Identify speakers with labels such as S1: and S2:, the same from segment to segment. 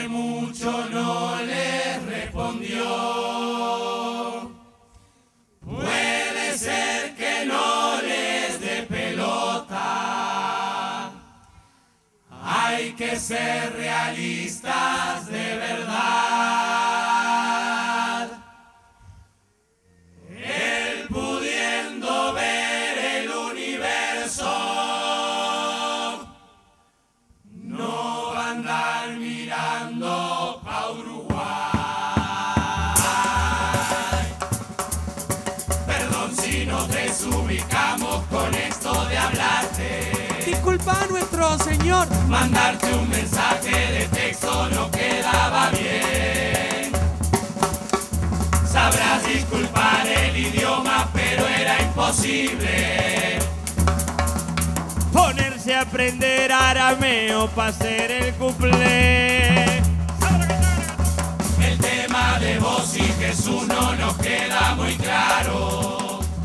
S1: que mucho no les respondió. Puede ser que no les dé pelota. Hay que ser realistas de verdad. Él pudiendo ver el universo, no va a andar mirando pa' Uruguay. Perdón si nos desubicamos con esto de hablarte.
S2: Disculpa a nuestro señor.
S1: Mandarte un mensaje de texto no quedaba bien. Sabrás disculpar el idioma, pero era imposible.
S3: Ponerse a aprender arameo para hacer el cuplé.
S1: El tema de vos y Jesús no nos queda muy claro.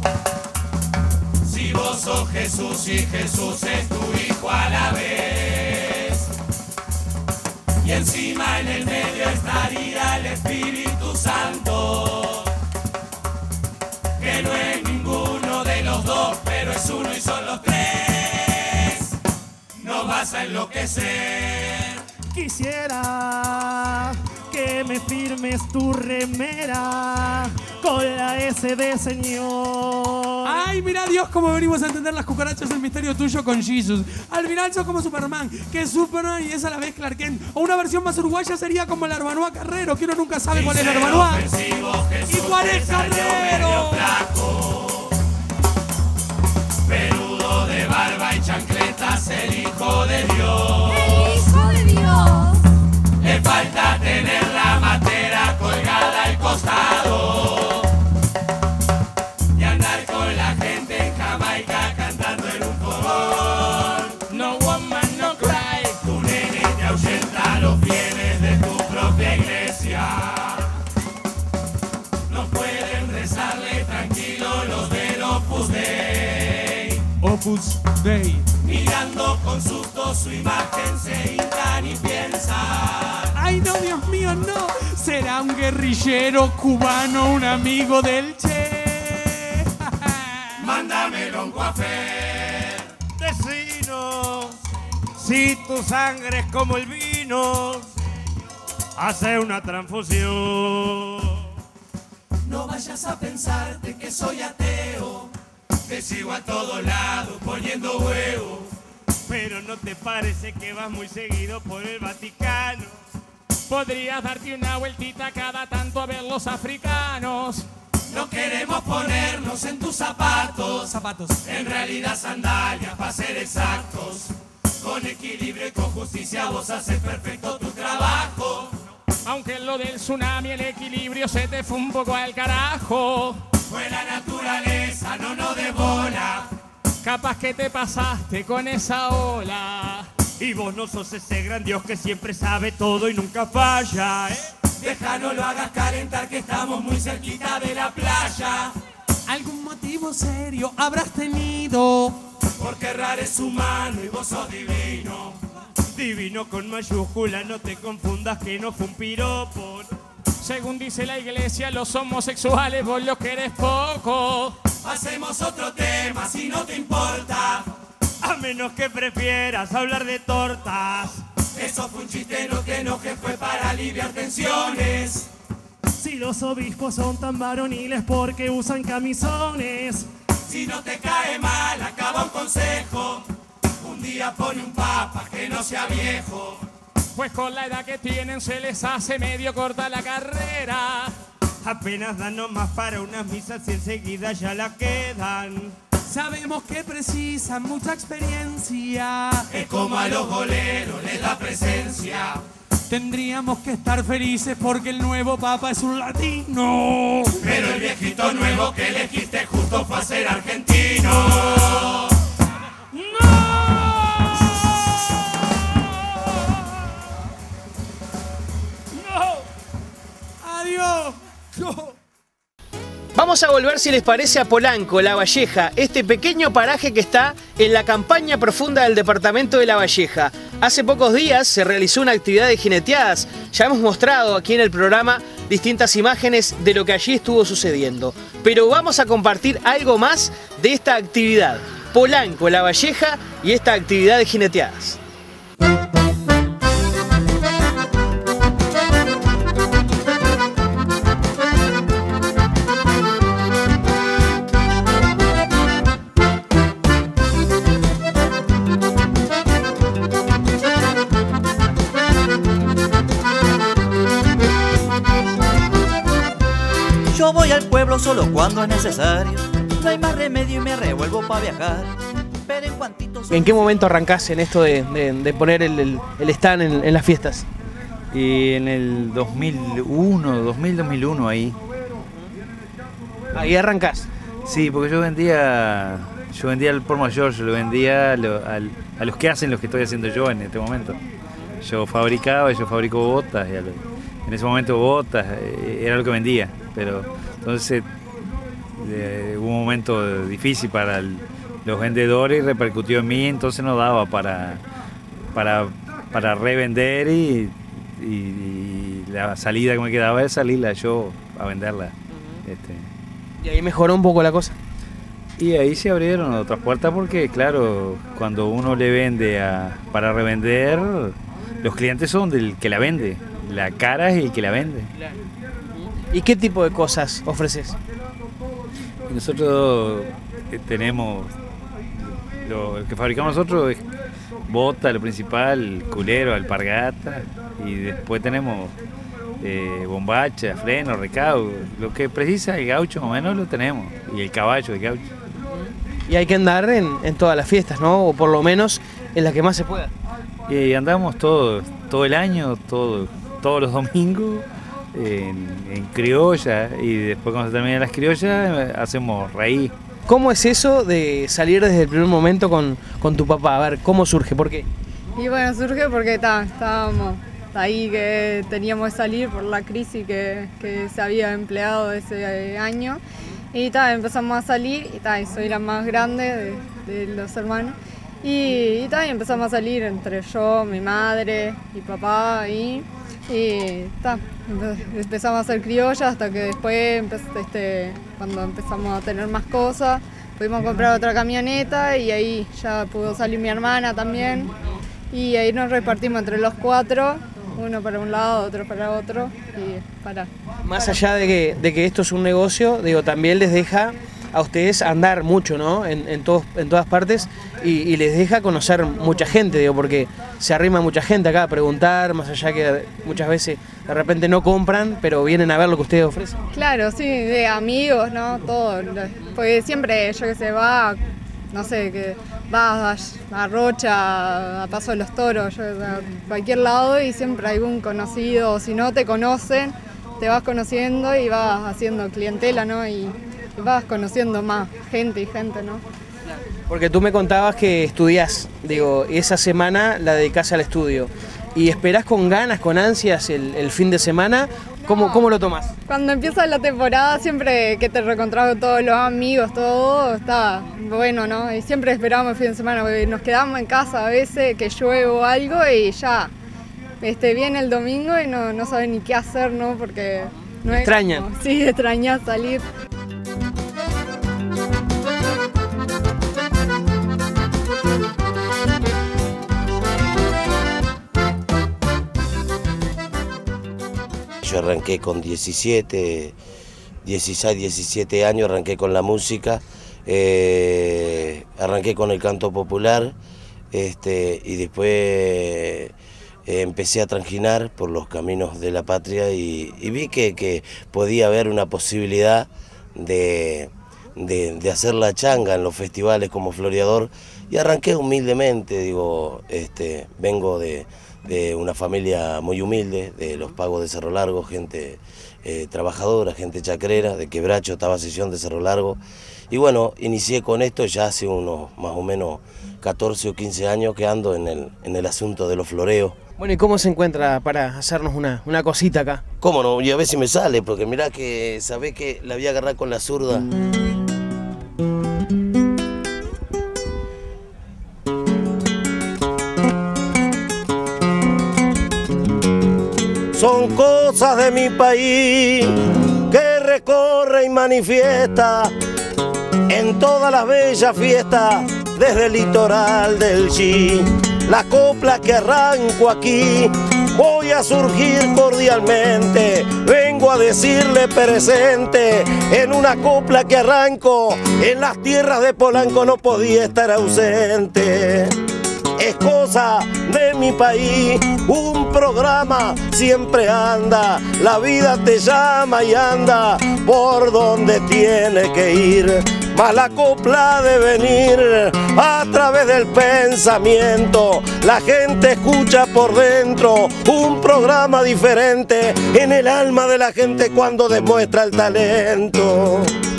S1: Si vos sos Jesús y Jesús es tu hijo a la vez. Y encima en el medio estaría el Espíritu Santo, que no es ninguno de los dos, pero es uno y son los tres. No vas a enloquecer.
S3: Quisiera que me firmes tu remera con la S de Señor.
S2: Ay, mira Dios cómo venimos a entender las cucarachas, el misterio tuyo con Jesus. Al final sos como Superman, que es Superman y es a la vez Clark Kent. O una versión más uruguaya sería como el Arbanoa Carrero, que uno nunca sabe cuál es el Arbanoa. ¿Y cuál es Carrero?
S1: Peludo de barba y chancletas, el hijo de Dios.
S4: ¡El hijo de Dios!
S1: Le falta tener la matera colgada al costado y andar con la gente en Jamaica cantando en un fogón.
S3: No woman, no cry.
S1: Tu nene te ahuyenta los bienes de tu propia iglesia. No pueden rezarle tranquilo los del Opus Dei.
S2: Opus Dei.
S1: Mirando con susto su imagen se hincan y piensan.
S2: Ay, no, Dios mío, no. Será un guerrillero cubano, un amigo del Che.
S1: Mándamelo un coafer.
S3: Vecino, si tu sangre es como el vino, hace una transfusión.
S1: No vayas a pensarte que soy ateo. Te sigo a todos lados poniendo huevos.
S3: Pero ¿no te parece que vas muy seguido por el Vaticano? Podrías darte una vueltita cada tanto a ver los africanos.
S1: No queremos ponernos en tus zapatos.
S2: Zapatos.
S1: En realidad sandalias, para ser exactos. Con equilibrio y con justicia vos haces perfecto tu trabajo.
S3: Aunque en lo del tsunami el equilibrio se te fue un poco al carajo.
S1: Fue la naturaleza, no nos dé bola.
S3: Capaz que te pasaste con esa ola. Y vos no sos ese gran Dios que siempre sabe todo y nunca falla, ¿eh?
S1: Deja, no lo hagas calentar que estamos muy cerquita de la playa.
S2: ¿Algún motivo serio habrás tenido?
S1: Porque errar es humano y vos sos divino.
S3: Divino con mayúscula, no te confundas que no fue un piropo. Según dice la iglesia, los homosexuales vos lo querés poco.
S1: Hacemos otro tema si no te importa.
S3: A menos que prefieras hablar de tortas.
S1: Eso fue un chiste, no te enojes, fue para aliviar tensiones.
S3: Si los obispos son tan varoniles porque usan camisones.
S1: Si no te cae mal, acaba un consejo. Un día pone un papa que no sea viejo.
S3: Pues con la edad que tienen se les hace medio corta la carrera. Apenas dan nomás para unas misas y enseguida ya la quedan.
S2: Sabemos que precisan mucha experiencia.
S1: Es como a los boleros les da presencia.
S2: Tendríamos que estar felices porque el nuevo papa es un latino.
S1: Pero el viejito nuevo que elegiste justo fue a ser argentino.
S2: ¡Adiós! No.
S5: Vamos a volver, si les parece, a Polanco, La Valleja, este pequeño paraje que está en la campaña profunda del departamento de La Valleja. Hace pocos días se realizó una actividad de jineteadas. Ya hemos mostrado aquí en el programa distintas imágenes de lo que allí estuvo sucediendo. Pero vamos a compartir algo más de esta actividad. Polanco, La Valleja y esta actividad de jineteadas.
S6: Yo voy al pueblo solo cuando es necesario. No hay más remedio y me revuelvo para viajar. Pero en cuantito...
S5: ¿En qué momento arrancás en esto de poner el stand en las fiestas?
S7: Y en el 2001 ahí.
S5: Ahí arrancás.
S7: Sí, porque yo vendía el por mayor, yo lo vendía a los que hacen lo que estoy haciendo yo en este momento. Yo fabrico botas, y en ese momento botas era lo que vendía, pero entonces hubo un momento difícil para los vendedores y repercutió en mí, entonces no daba para revender y la salida que me quedaba es salirla yo a venderla.
S5: Y ahí mejoró un poco la cosa.
S7: Y ahí se abrieron otras puertas porque, claro, cuando uno le vende para revender, los clientes son del que la vende. La cara es el que la vende.
S5: ¿Y qué tipo de cosas ofreces?
S7: Nosotros tenemos, lo que fabricamos nosotros es bota, lo principal, culero, alpargata, y después tenemos bombacha, freno, recaudo. Lo que precisa el gaucho más o menos lo tenemos, y el caballo, el gaucho.
S5: Y hay que andar en todas las fiestas, ¿no? O por lo menos en las que más se pueda.
S7: Y andamos todo el año, todos los domingos en criolla, y después cuando se terminan las criollas hacemos raíz.
S5: ¿Cómo es eso de salir desde el primer momento con tu papá? A ver, ¿cómo surge? ¿Por qué?
S4: Y bueno, surge porque estábamos ahí que teníamos que salir por la crisis que se había empleado ese año. Y empezamos a salir y soy la más grande de los hermanos. Y empezamos a salir entre yo, mi madre y papá y empezamos a hacer criollas hasta que después cuando empezamos a tener más cosas pudimos comprar otra camioneta y ahí ya pudo salir mi hermana también y ahí nos repartimos entre los cuatro, uno para un lado, otro para otro y
S5: Más allá de que esto es un negocio, digo, también les deja a ustedes andar mucho, ¿no? En todas partes y les deja conocer mucha gente, digo, porque se arrima mucha gente acá a preguntar, más allá que muchas veces de repente no compran, pero vienen a ver lo que ustedes ofrecen.
S4: Claro, sí, de amigos, ¿no? Todo, porque siempre, yo que sé, no sé, que vas a Rocha, a Paso de los Toros, a cualquier lado y siempre hay algún conocido, o si no te conocen, te vas conociendo y vas haciendo clientela, ¿no? Y vas conociendo más gente, ¿no?
S5: Porque tú me contabas que estudiás, digo, esa semana la dedicás al estudio. ¿Y esperás con ganas, con ansias el fin de semana? ¿Cómo lo tomás?
S4: Cuando empieza la temporada, siempre que te reencontrás con todos los amigos, todo está bueno, ¿no? Y siempre esperamos el fin de semana, porque nos quedamos en casa a veces, que llueve o algo y ya viene el domingo y no saben ni qué hacer, ¿no? Porque no
S5: extrañan.
S4: Sí, extrañas salir.
S8: Yo arranqué con 16, 17 años, arranqué con la música, arranqué con el canto popular y después empecé a transitar por los caminos de la patria y vi que podía haber una posibilidad de hacer la changa en los festivales como floreador y arranqué humildemente, digo, vengo de una familia muy humilde, de los Pagos de Cerro Largo, gente trabajadora, gente chacrera, de Quebracho, Tabasellón de Cerro Largo. Y bueno, inicié con esto ya hace unos más o menos 14 o 15 años que ando en el asunto de los floreos.
S5: Bueno, ¿y cómo se encuentra para hacernos una cosita acá?
S8: ¿Cómo no? Y a ver si me sale, porque mirá que sabés que la voy a agarrar con la zurda. son cosas de mi país que recorre y manifiesta en todas las bellas fiestas desde el litoral del Chi. La copla que arranco aquí, voy a surgir cordialmente, vengo a decirle presente, en una copla que arranco, en las tierras de Polanco no podía estar ausente. Es cosa de mi país, un programa siempre anda, la vida te llama y anda por donde tiene que ir. Mas la copla de venir a través del pensamiento, la gente escucha por dentro un programa diferente en el alma de la gente cuando demuestra el talento.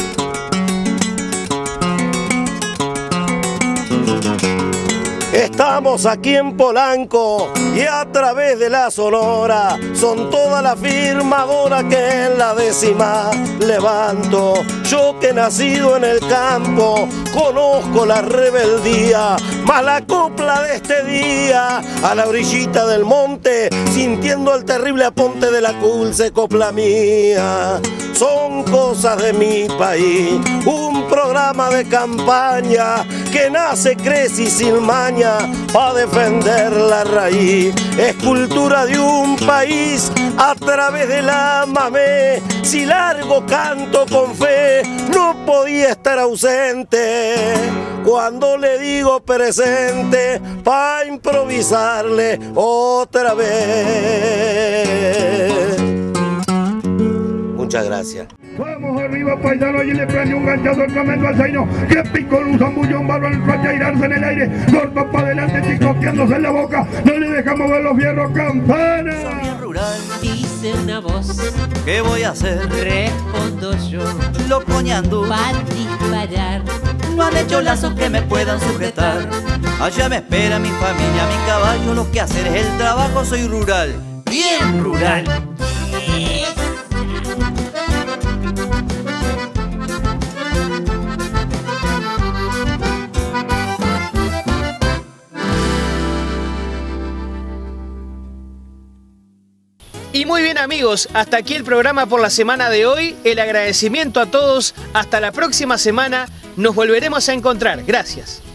S8: Estamos aquí en Polanco y a través de la Sonora son toda la firmadora que en la décima levanto. Yo que he nacido en el campo conozco la rebeldía, mas la copla de este día a la orillita del monte sintiendo el terrible aponte de la dulce copla mía. Son cosas de mi país, un programa de campaña que nace, crece y sin maña pa' defender la raíz. Es cultura de un país a través de la mamé. Si largo canto con fe, no podía estar ausente. Cuando le digo presente, pa' improvisarle otra vez. Muchas gracias.
S9: Vamos arriba, paisano, y le prende un ganchazo tremendo al zaino. Que pico un zambullón, bárbaro, el a irarse en el aire. Corto para adelante, chicoteándose en la boca. No le dejamos ver los fierros, campana.
S6: Soy bien rural,
S10: dice una voz.
S6: ¿qué voy a hacer?
S10: Respondo yo.
S6: Loco ñandú,
S10: Va a disparar.
S6: no han hecho lazos que me puedan sujetar. Allá me espera mi familia, mi caballo. Lo que hacer es el trabajo, soy rural, bien rural.
S5: Y muy bien amigos, hasta aquí el programa por la semana de hoy. El agradecimiento a todos. Hasta la próxima semana. Nos volveremos a encontrar. Gracias.